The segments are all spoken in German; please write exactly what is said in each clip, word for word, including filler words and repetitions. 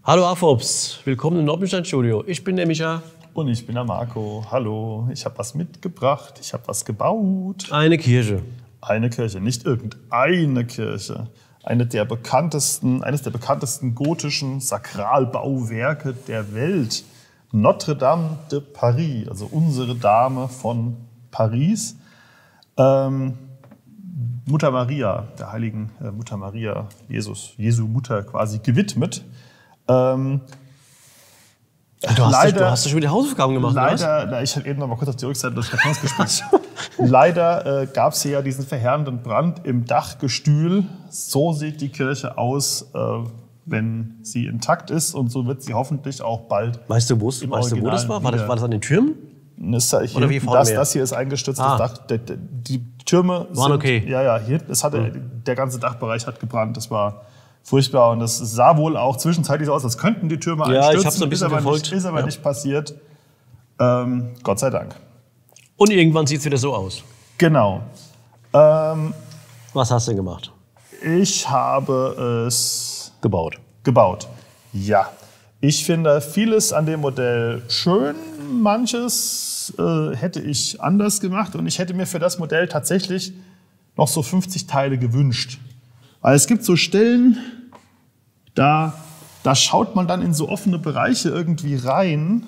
Hallo Afobs, willkommen im Noppenstein-Studio. Ich bin der Micha. Und ich bin der Marco. Hallo, ich habe was mitgebracht, ich habe was gebaut. Eine Kirche. Eine Kirche, nicht irgendeine Kirche. Eine der bekanntesten, eines der bekanntesten gotischen Sakralbauwerke der Welt. Notre-Dame de Paris, also unsere Dame von Paris. Ähm, Mutter Maria, der heiligen äh, Mutter Maria, Jesus, Jesu Mutter quasi gewidmet. Ähm, du, hast leider, dich, du hast schon wieder Hausaufgaben gemacht, leider, na, ich habe eben noch mal kurz auf die Rückseite des Kartons gespielt. Leider äh, gab es hier ja diesen verheerenden Brand im Dachgestühl. So sieht die Kirche aus, äh, wenn sie intakt ist. Und so wird sie hoffentlich auch bald. Weißt du, weißt du wo das war? War das, war das an den Türmen? Das, hier, Oder wie das, das hier ist eingestürztes ah. Dach. Die, die Türme waren sind, okay. Ja, ja, hier, das hatte, mhm. der ganze Dachbereich hat gebrannt. Das war furchtbar. Und das sah wohl auch zwischenzeitlich so aus, als könnten die Türme ja, einstürzen. Ich habe so ein bisschen ist aber verfolgt. Nicht, ist aber ja. nicht passiert. Ähm, Gott sei Dank. Und irgendwann sieht es wieder so aus. Genau. Ähm, Was hast du denn gemacht? Ich habe es gebaut. Gebaut. Ja. Ich finde vieles an dem Modell schön. Manches äh, hätte ich anders gemacht. Und ich hätte mir für das Modell tatsächlich noch so fünfzig Teile gewünscht. Weil es gibt so Stellen, da, da schaut man dann in so offene Bereiche irgendwie rein.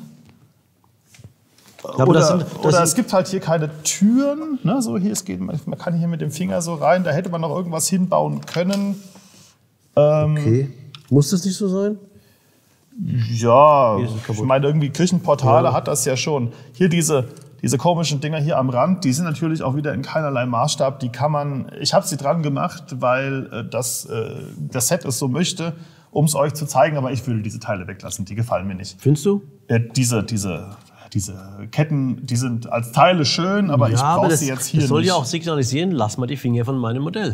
Ja, oder das sind, das oder sind, es gibt halt hier keine Türen. Ne? So hier, es geht, man kann hier mit dem Finger so rein. Da hätte man noch irgendwas hinbauen können. Ähm, okay. Muss das nicht so sein? Ja, ich meine, irgendwie Kirchenportale ja. hat das ja schon. Hier diese, diese komischen Dinger hier am Rand, die sind natürlich auch wieder in keinerlei Maßstab. Die kann man, ich habe sie dran gemacht, weil äh, das, äh, das Set es so möchte, um es euch zu zeigen. Aber ich würde diese Teile weglassen, die gefallen mir nicht. Findest du? Äh, diese, diese, diese Ketten, die sind als Teile schön, aber ja, ich brauche sie jetzt hier nicht. Das soll ja auch signalisieren, lass mal die Finger von meinem Modell.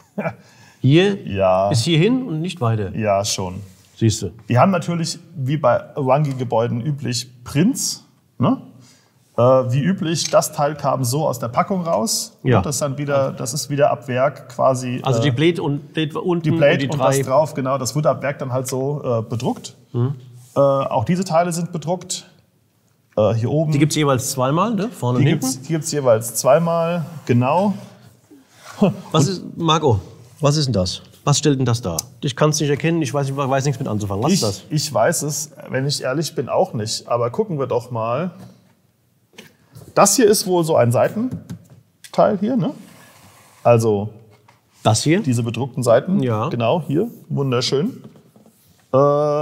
Hier ja. ist hierhin und nicht weiter. Ja, schon. Siehst du. Die haben natürlich, wie bei Wangi-Gebäuden üblich, Prints. Ne? Äh, wie üblich, das Teil kam so aus der Packung raus. Ja. Und das, dann wieder, das ist wieder ab Werk quasi. Also äh, die Blade und Blade unten die Blade und die und drei. das drauf, genau. Das wurde ab Werk dann halt so äh, bedruckt. Mhm. Äh, auch diese Teile sind bedruckt. Äh, hier oben. Die gibt es jeweils zweimal, ne? Vorne und die hinten. Gibt's, die gibt es jeweils zweimal, genau. Was ist, Marco, was ist denn das? Was stellt denn das dar? Ich kann es nicht erkennen, ich weiß, ich weiß nichts mit anzufangen. Was ich, ist das? Ich weiß es, wenn ich ehrlich bin, auch nicht. Aber gucken wir doch mal. Das hier ist wohl so ein Seitenteil hier, ne? Also das hier? Diese bedruckten Seiten. Ja. Genau, hier. Wunderschön. Äh,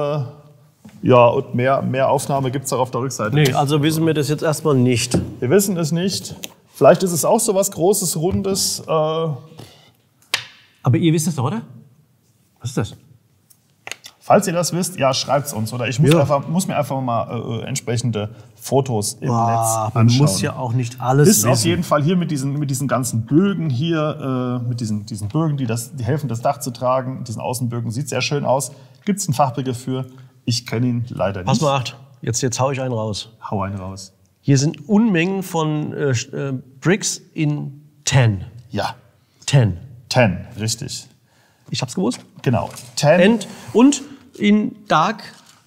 ja, und mehr, mehr Aufnahme gibt es auch auf der Rückseite. Nee, also wissen wir das jetzt erstmal nicht. Wir wissen es nicht. Vielleicht ist es auch so was Großes, Rundes. Äh, Aber ihr wisst es doch, oder? Was ist das? Falls ihr das wisst, ja, schreibt es uns. Oder ich muss, ja. einfach, muss mir einfach mal äh, entsprechende Fotos im Boah, Netz anschauen. Man muss ja auch nicht alles Ist wissen. auf jeden Fall hier mit diesen, mit diesen ganzen Bögen hier, äh, mit diesen, diesen Bögen, die, das, die helfen, das Dach zu tragen. Diesen Außenbögen, sieht sehr schön aus. Gibt es einen Fachbegriff für? Ich kenne ihn leider nicht. Pass mal acht, jetzt, jetzt hau ich einen raus. Hau einen raus. Hier sind Unmengen von äh, äh, Bricks in Tan. Ja. Tan. Tan, richtig. Ich hab's gewusst. Genau. Tan. And, und in Dark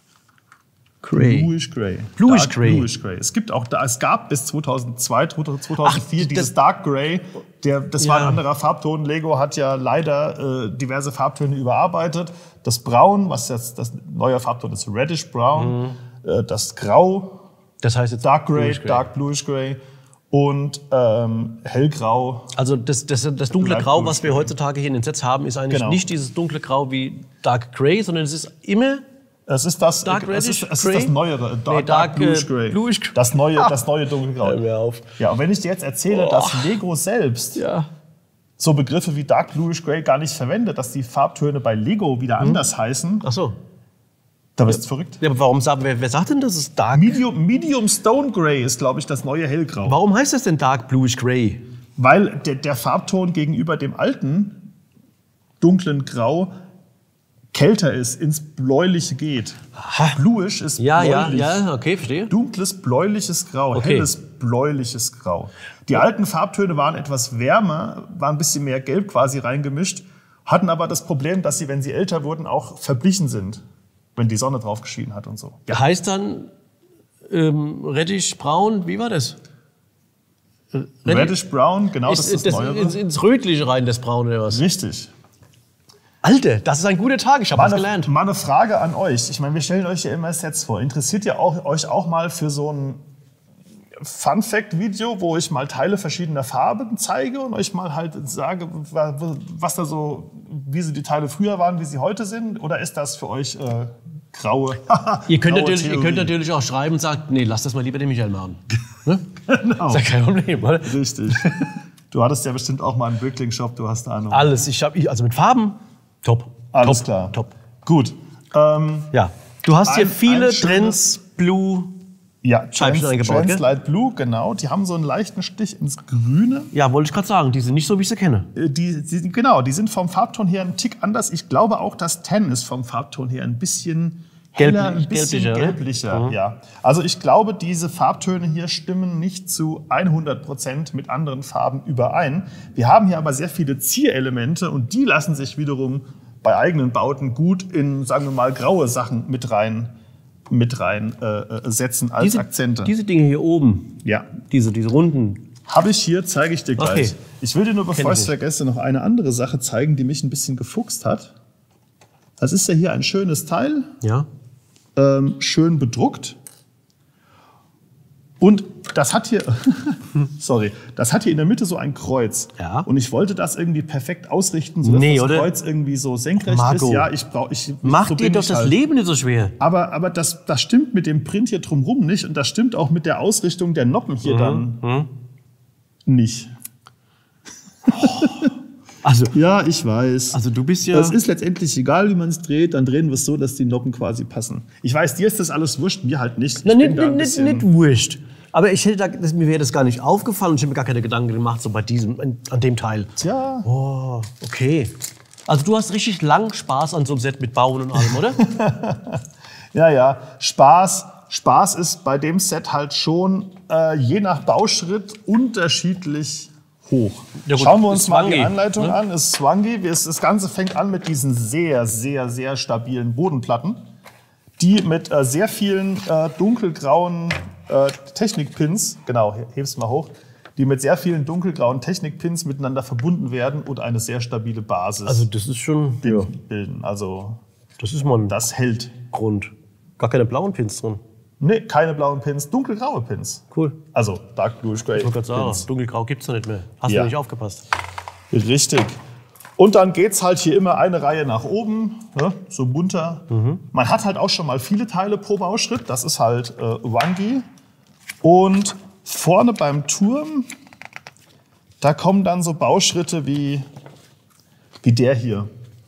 Grey. Bluish Grey. Bluish Dark Grey. Bluish Grey. Es gibt auch, es gab bis zweitausendzwei, zweitausendvier Ach, dieses Dark Grey. Der, das ja. war ein anderer Farbton. Lego hat ja leider äh, diverse Farbtöne überarbeitet. Das Braun, was jetzt das neue Farbton ist, Reddish Brown. Mhm. Äh, das Grau. Das heißt jetzt Dark Grey, Bluish Grey. Dark Bluish Grey. Und ähm, Hellgrau. Also das, das, das dunkle Light Grau, Bluish was wir Grey. heutzutage hier in den Sets haben, ist eigentlich Genau. nicht dieses dunkle Grau wie Dark Grey, sondern es ist immer Es ist das, Dark es ist, Reddish es Grey? ist das neuere, Dark, Nee, Dark, Dark Bluish äh, Grey. Bluish Grey. Das neue, das neue dunkelgrau. Hör mir auf. Ja, und wenn ich dir jetzt erzähle, Oh. dass Lego selbst Ja. so Begriffe wie Dark Bluish Grey gar nicht verwendet, dass die Farbtöne bei Lego wieder anders heißen, Ach so. da bist du verrückt. Ja, aber warum sagt, wer, wer sagt denn, das ist Dark? Medium, Medium Stone Grey ist, glaube ich, das neue Hellgrau. Warum heißt das denn Dark Bluish Grey? Weil der, der Farbton gegenüber dem alten dunklen Grau kälter ist, ins Bläuliche geht. Bluish ist Ja, ja, bläulich. ja, okay, verstehe. Dunkles, bläuliches Grau, Okay. helles, bläuliches Grau. Die alten Farbtöne waren etwas wärmer, waren ein bisschen mehr Gelb quasi reingemischt, hatten aber das Problem, dass sie, wenn sie älter wurden, auch verblichen sind. wenn die Sonne drauf geschienen hat und so. Ja. Heißt dann ähm, Rettich braun, wie war das? Rettich, Reddish Brown, genau, ist, das ist das, das Neuere. Ins, ins Rötliche rein, das Braune oder was? Richtig. Alter, das ist ein guter Tag, ich habe was gelernt. Mal eine Frage an euch. Ich meine, wir stellen euch ja immer Sets vor. Interessiert ihr auch, euch auch mal für so ein Fun-Fact-Video, wo ich mal Teile verschiedener Farben zeige und euch mal halt sage, was da so, wie sie die Teile früher waren, wie sie heute sind? Oder ist das für euch äh, graue? ihr, könnt graue natürlich, ihr könnt natürlich auch schreiben und sagen, nee, lass das mal lieber den Michael machen. Ne? Genau. Ist ja kein Problem, oder? Richtig. Du hattest ja bestimmt auch mal einen Bricklink-Shop, du hast da Ahnung. Alles, ich habe, also mit Farben, top. Alles top, klar. Top. Gut. Ähm, ja, du hast hier ein, viele ein Trends Blue. Ja, Scheibchen eingebaut, Trans Light Blue, genau. Die haben so einen leichten Stich ins Grüne. Ja, wollte ich gerade sagen, die sind nicht so, wie ich sie kenne. Die, die, genau, die sind vom Farbton her ein Tick anders. Ich glaube auch, das Ten ist vom Farbton her ein bisschen heller, ein bisschen gelblicher. gelblicher. Mhm. Ja. Also ich glaube, diese Farbtöne hier stimmen nicht zu hundert Prozent mit anderen Farben überein. Wir haben hier aber sehr viele Zierelemente und die lassen sich wiederum bei eigenen Bauten gut in, sagen wir mal, graue Sachen mit rein, mit rein äh, setzen als diese, Akzente. Diese Dinge hier oben, ja. diese, diese runden. Habe ich hier, zeige ich dir gleich. Okay. Ich will dir nur, bevor Kenn ich es vergesse, noch eine andere Sache zeigen, die mich ein bisschen gefuchst hat. Das ist ja hier ein schönes Teil. Ja. Ähm, schön bedruckt. Und das hat hier, sorry, das hat hier in der Mitte so ein Kreuz. Ja. Und ich wollte das irgendwie perfekt ausrichten, sodass Nee, das oder? Kreuz irgendwie so senkrecht Marco, ist. Ja, ich brauche, ich Mach so dir bin doch ich das halt. Leben nicht so schwer. Aber, aber das, das stimmt mit dem Print hier drumherum nicht und das stimmt auch mit der Ausrichtung der Noppen hier Mhm. dann Mhm. nicht. Also, Ja, ich weiß. also du bist ja. Das ist letztendlich egal, wie man es dreht, dann drehen wir es so, dass die Noppen quasi passen. Ich weiß, dir ist das alles wurscht, mir halt nicht. Na, Ich nicht, bin da ein nicht, bisschen- nicht wurscht. Aber ich hätte da, das, mir wäre das gar nicht aufgefallen und ich habe mir gar keine Gedanken gemacht, so bei diesem, an, an dem Teil. Tja, Oh, okay. Also du hast richtig lang Spaß an so einem Set mit Bauen und allem, oder? ja, ja. Spaß, Spaß ist bei dem Set halt schon äh, je nach Bauschritt unterschiedlich hoch. Ja gut, Schauen wir uns ist mal die Swangy, Anleitung ne? an. Es ist Swangy. Es- Das Ganze fängt an mit diesen sehr, sehr, sehr stabilen Bodenplatten, die mit äh, sehr vielen äh, dunkelgrauen äh, Technikpins, genau, heb's mal hoch, die mit sehr vielen dunkelgrauen Technikpins miteinander verbunden werden und eine sehr stabile Basis Also das ist schon, ja, bilden. Also das ist mal ein das hält. Grund. Gar keine blauen Pins drin. Nee, keine blauen Pins, dunkelgraue Pins. Cool. Also Dark Bluish Grey Ich wollte gerade sagen, Pins. dunkelgrau gibt's da nicht mehr. Hast Ja. du nicht aufgepasst. Richtig. Und dann geht's halt hier immer eine Reihe nach oben, ne? So munter. Man hat halt auch schon mal viele Teile pro Bauschritt. Das ist halt äh, Wangi. Und vorne beim Turm, da kommen dann so Bauschritte wie, wie der hier.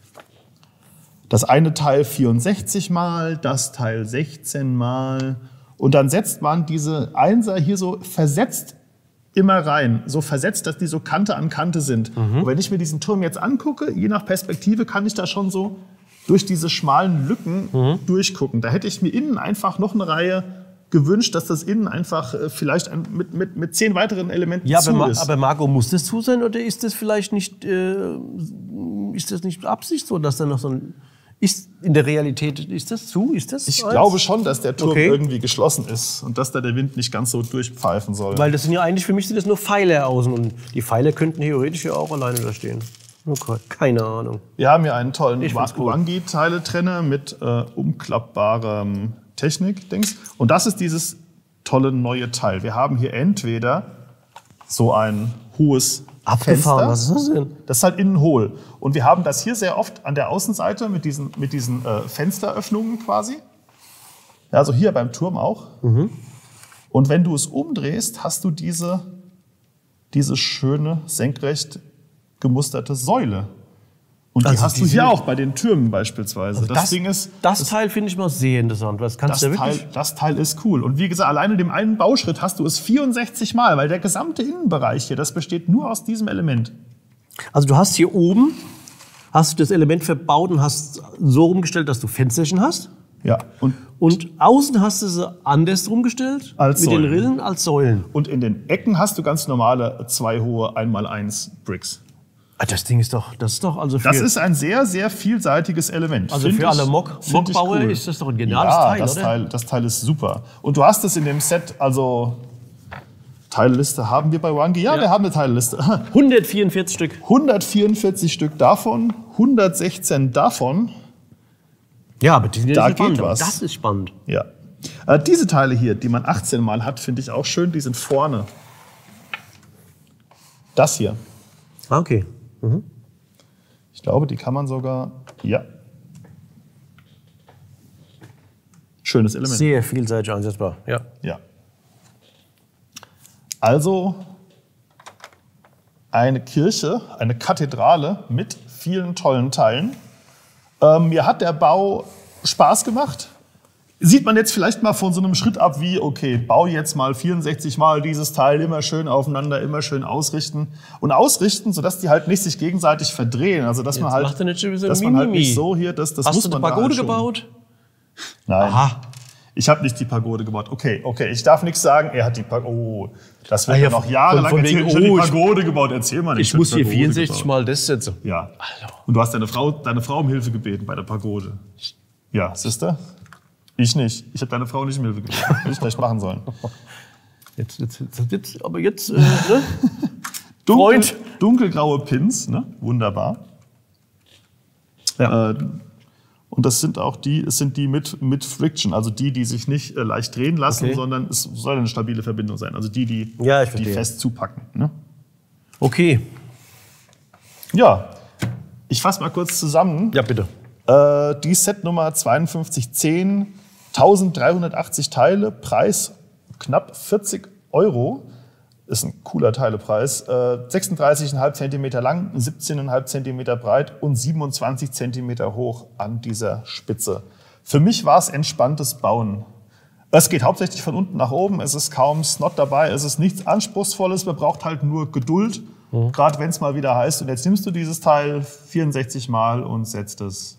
Das eine Teil vierundsechzig Mal, das Teil sechzehn Mal. Und dann setzt man diese Einser hier so versetzt immer rein. So versetzt, dass die so Kante an Kante sind. Und wenn ich mir diesen Turm jetzt angucke, je nach Perspektive kann ich da schon so durch diese schmalen Lücken durchgucken. Da hätte ich mir innen einfach noch eine Reihe gewünscht, dass das innen einfach äh, vielleicht ein, mit, mit, mit zehn weiteren Elementen Ja, zu aber, Ma ist. aber Marco, muss das zu sein oder ist das vielleicht nicht, äh, ist das nicht Absicht so, dass da noch so ein, ist in der Realität, ist das zu, ist das? Ich eins? glaube schon, dass der Turm Okay. irgendwie geschlossen ist und dass da der Wind nicht ganz so durchpfeifen soll. Weil das sind ja eigentlich, für mich sind das nur Pfeiler außen und die Pfeiler könnten theoretisch ja auch alleine da stehen. Okay. Keine Ahnung. Wir haben hier einen tollen Ich find's cool. Wangi-Teiletrenner mit äh, umklappbarem Technik-Dings. Und das ist dieses tolle neue Teil. Wir haben hier entweder so ein hohes Abgefahren, Fenster. was ist das denn? Das ist halt innen hohl. Und wir haben das hier sehr oft an der Außenseite mit diesen, mit diesen äh, Fensteröffnungen quasi. Ja, also hier beim Turm auch. Und wenn du es umdrehst, hast du diese, diese schöne, senkrecht gemusterte Säule. Und die Also hast du diese- hier auch bei den Türmen beispielsweise. das, Ding ist, das Teil finde ich mal sehr interessant. Was kannst das du ja wirklich? Teil, das Teil ist cool. Und wie gesagt, alleine in dem einen Bauschritt hast du es vierundsechzig Mal, weil der gesamte Innenbereich hier, das besteht nur aus diesem Element. Also du hast hier oben, hast du das Element verbaut und hast so rumgestellt, dass du Fensterchen hast. Ja. Und, Und außen hast du sie anders rumgestellt, Als mit Säulen. den Rillen als Säulen. und in den Ecken hast du ganz normale zwei hohe eins mal eins Bricks. Ah, das Ding ist doch, das ist doch also für, Das ist ein sehr, sehr vielseitiges Element. also Find für alle ich- Mock, find ich Mockbauer cool. ist das doch ein geniales ja, Teil, das oder? Teil, das Teil ist super. Und du hast es in dem Set, also Teilliste haben wir bei Wangi. Ja, Ja. wir haben eine Teilliste. hundertvierundvierzig Stück. hundertvierundvierzig Stück davon, hundertsechzehn davon. Ja, aber die sind ja Da nicht spannend, geht aber was. das ist spannend. Ja. Äh, diese Teile hier, die man achtzehn Mal hat, finde ich auch schön. Die sind vorne. Das hier. Ah, okay. Ich glaube, die kann man sogar. Ja. Schönes Element. Sehr vielseitig einsetzbar, ja. Ja. Also eine Kirche, eine Kathedrale mit vielen tollen Teilen. Ähm, mir hat der Bau Spaß gemacht. Sieht man jetzt vielleicht mal von so einem Schritt ab wie, okay, bau jetzt mal vierundsechzig Mal dieses Teil, immer schön aufeinander, immer schön ausrichten. Und ausrichten, sodass die halt nicht sich gegenseitig verdrehen. Also dass man Jetzt halt, macht er nicht schon so dass man halt Mimimi. nicht so hier, das, das Hast muss du eine man da Pagode halt schon. gebaut? Nein. Aha. Ich habe nicht die Pagode gebaut. Okay, okay, ich darf nichts sagen. Er hat die Pagode. Oh, das wird Ah, ja ja, noch von- jahrelang von erzählen. wegen, Ich habe die oh, ich- Pagode gebaut. Erzähl mal nicht. Ich muss hab die hier Pagode vierundsechzig gebaut. Mal das setzen. Ja. Und du hast deine Frau, deine Frau um Hilfe gebeten bei der Pagode. Ja, Sister? Ich nicht. Ich habe deine Frau nicht um Hilfe gebeten. Hätte ich gleich machen sollen. Jetzt, jetzt, jetzt, jetzt, aber jetzt, äh, ne? Dunkel, Freund. Dunkelgraue Pins, ne? Wunderbar. Ja. Äh, und das sind auch die, es sind die mit, mit Friction, also die, die sich nicht äh, leicht drehen lassen, Okay. sondern es soll eine stabile Verbindung sein. Also die, die, Ja, ich die verstehe. fest zupacken. Ne? Okay. Ja, ich fasse mal kurz zusammen. Ja, bitte. Äh, die Setnummer zweiundfünfzig zehn, eintausenddreihundertachtzig Teile, Preis knapp vierzig Euro. Ist ein cooler Teilepreis. Äh, sechsunddreißig Komma fünf Zentimeter lang, siebzehn Komma fünf Zentimeter breit und siebenundzwanzig Zentimeter hoch an dieser Spitze. Für mich war es entspanntes Bauen. Es geht hauptsächlich von unten nach oben. Es ist kaum Snot dabei. Es ist nichts Anspruchsvolles. Man braucht halt nur Geduld. Mhm. Gerade wenn es mal wieder heißt, und jetzt nimmst du dieses Teil vierundsechzig Mal und setzt es.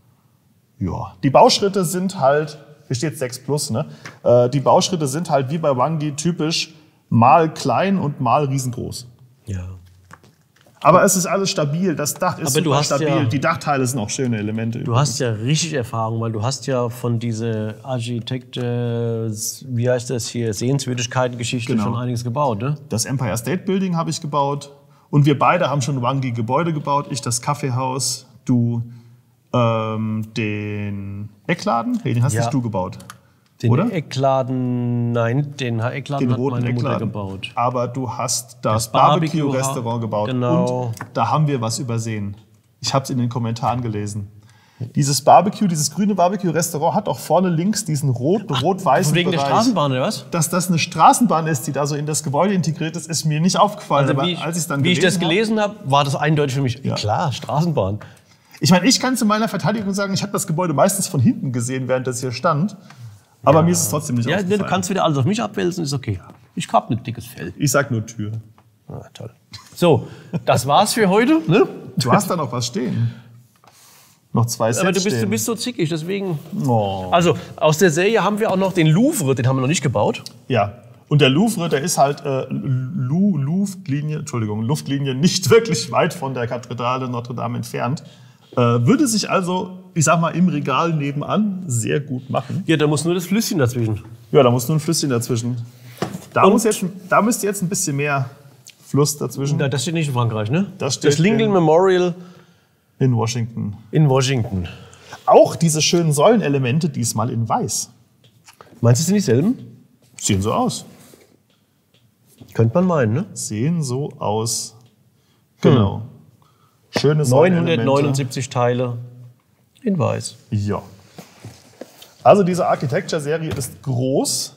Ja, die Bauschritte sind halt, hier steht sechs plus, ne? Äh, die Bauschritte sind halt wie bei Wangi typisch mal klein und mal riesengroß. Ja. Aber es ist alles stabil, das Dach ist Aber du super hast stabil, ja- die Dachteile sind auch schöne Elemente. Du hast ja richtig Erfahrung, weil du hast ja von dieser Architekt, äh, wie heißt das hier, Sehenswürdigkeiten-Geschichte Genau. schon einiges gebaut, ne? Das Empire State Building habe ich gebaut und wir beide haben schon Wangi-Gebäude gebaut. Ich das Kaffeehaus, du ähm, den Eckladen, nee, den hast Ja. nicht du gebaut. Den Oder? Eckladen, nein, den Eckladen Den hat roten meine Mutter Eckladen. gebaut. Aber du hast das, Das Barbecue- Barbecue-Restaurant gebaut. Genau. Und da haben wir was übersehen. Ich habe es in den Kommentaren gelesen. Dieses Barbecue, dieses grüne Barbecue-Restaurant hat auch vorne links diesen rot, rot-weißen Wegen der Bereich. Straßenbahn, oder was? Dass das eine Straßenbahn ist, die da so in das Gebäude integriert ist, ist mir nicht aufgefallen. Also aber wie ich, als ich's dann wie ich das hab- gelesen habe, war das eindeutig für mich. Ja. Klar, Straßenbahn. Ich meine, ich kann zu meiner Verteidigung sagen, ich habe das Gebäude meistens von hinten gesehen, während das hier stand. Aber mir ist es trotzdem nicht Ja, aufgefallen. du kannst wieder alles auf mich abwälzen, ist okay. Ich hab ein dickes Fell. Ich sag nur Tür. Ah, toll. So, das war's für heute. Ne? Du hast da noch was stehen. Noch zwei Sets Aber du bist, stehen. du bist so zickig, deswegen. Oh. Also, aus der Serie haben wir auch noch den Louvre, den haben wir noch nicht gebaut. Ja. Und der Louvre, der ist halt äh, Lu Luftlinie, Entschuldigung, Luftlinie nicht wirklich weit von der Kathedrale Notre Dame entfernt. Äh, würde sich also, ich sag mal, im Regal nebenan sehr gut machen. Ja, da muss nur das Flüsschen dazwischen. Ja, da muss nur ein Flüsschen dazwischen. Da, Und- muss jetzt, da müsste jetzt ein bisschen mehr Fluss dazwischen. Ja, das steht nicht in Frankreich, ne? Das steht das Lincoln in- Memorial In Washington. in Washington. Auch diese schönen Säulenelemente diesmal in weiß. Meinst du, es sind dieselben? Sehen so aus. Könnte man meinen, ne? Sehen so aus. Genau. Schöne Säulenelemente. neunhundertneunundsiebzig Teile in weiß. Ja. Also diese Architecture-Serie ist groß.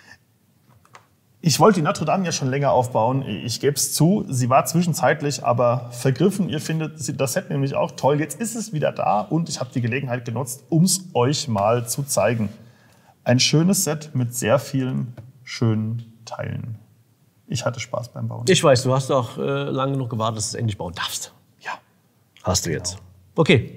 Ich wollte die Notre Dame ja schon länger aufbauen. Ich gebe es zu, sie war zwischenzeitlich aber vergriffen. Ihr findet das Set nämlich auch toll. Jetzt ist es wieder da und ich habe die Gelegenheit genutzt, um es euch mal zu zeigen. Ein schönes Set mit sehr vielen schönen Teilen. Ich hatte Spaß beim Bauen. Ich weiß, du hast auch äh, lange genug gewartet, dass du es endlich bauen darfst. Ja. Hast du jetzt. Okay.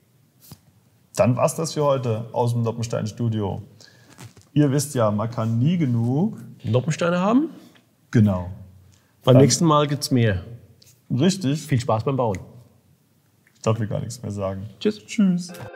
Dann war's das für heute aus dem Noppenstein-Studio. Ihr wisst ja, man kann nie genug. Noppensteine haben? Genau. Beim Dann- nächsten Mal gibt's mehr. Richtig. Viel Spaß beim Bauen. Ich darf mir gar nichts mehr sagen. Tschüss. Tschüss.